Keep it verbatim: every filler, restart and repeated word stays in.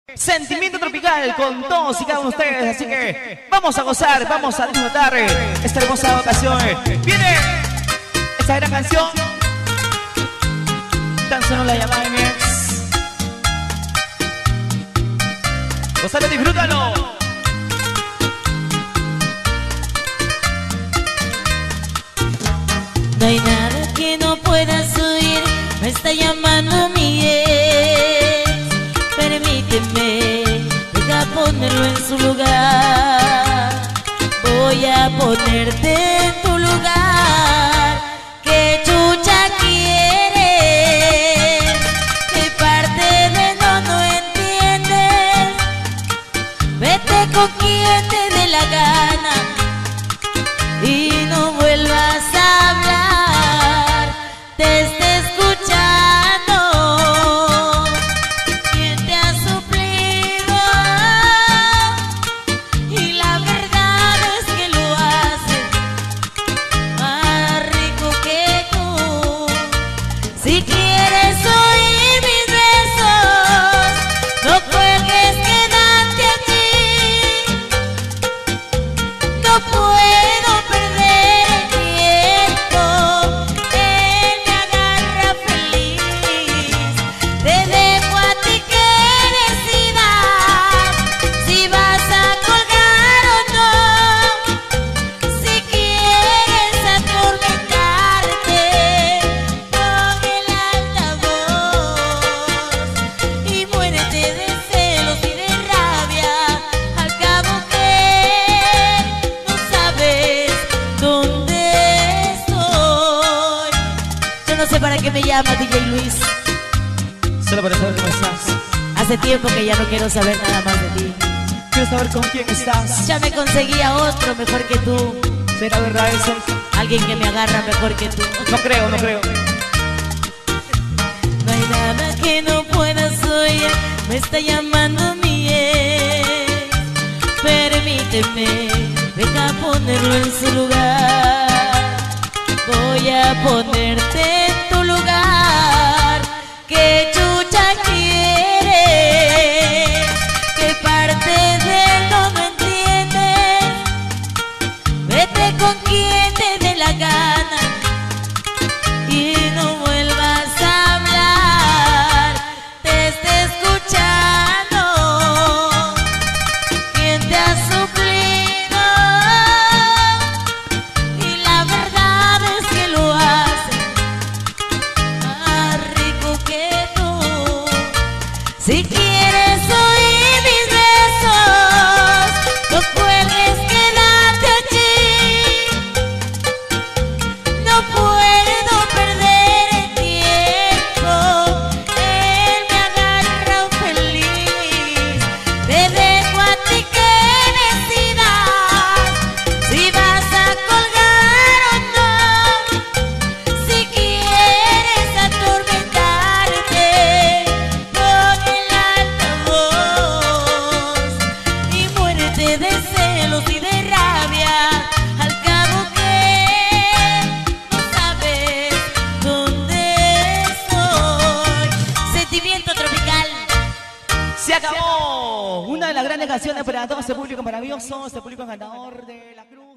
Sentimiento tropical con todos y cada uno de ustedes, así que vamos a gozar, vamos a disfrutar esta hermosa ocasión. Viene esta gran canción, tan solo la llamada de mi ex. Gózalo, disfrútalo. No hay nada que no puedas oír, me está llamando mi ex. Permíteme, deja ponerlo en su lugar. Voy a ponerte en tu lugar. ¿Qué chucha quieres? ¿Qué parte de no no entiendes? Vete con quien te dé la gana y no vuelvas a hablar. Te está escuchando quien te ha suplido, y la verdad es que lo hace más rico que tú. Si quieres oír mis besos, no cuelgues, quédate aquí. No puedo perder el tiempo, él me agarra feliz. Te dejo a ti que decidas si vas a colgar o no. Si quieres atormentarte, pon el altavoz y muérete de celos y de rabia. Al cabo que no sabes dónde estoy. Yo no sé para qué me llama D J Luis. Solo para saber cómo estás. Hace tiempo que ya no quiero saber nada más de ti. Quiero saber con quién estás. Ya me conseguí a otro mejor que tú. ¿Será verdad eso? Alguien que me agarra mejor que tú. No creo, no creo. No hay nada que no puedas oír, me está llamando mi ex. Permíteme, deja ponerlo en su lugar. Voy a ponerte en tu lugar. ¿Qué chucha quieres? ¿Qué parte de no no entiendes? Vete con quien te dé la gana y no vuelvas a hablar. Te está escuchando quien te ha suplido, y la verdad es que lo hace más rico que tú. Si quieres oír mis besos, no cuelgues, quédate allí. No puedo perder el tiempo, él me agarra feliz. Te dejo a ti que decidas si vas a colgar o no. Si quieres atormentarte, pon el altavoz y muérete de celos y de rabia. Al cabo que no sabes dónde estoy. Sentimiento tropical. Se acabó una de las grandes canciones para todo este público maravilloso, este público encantador de la cruz.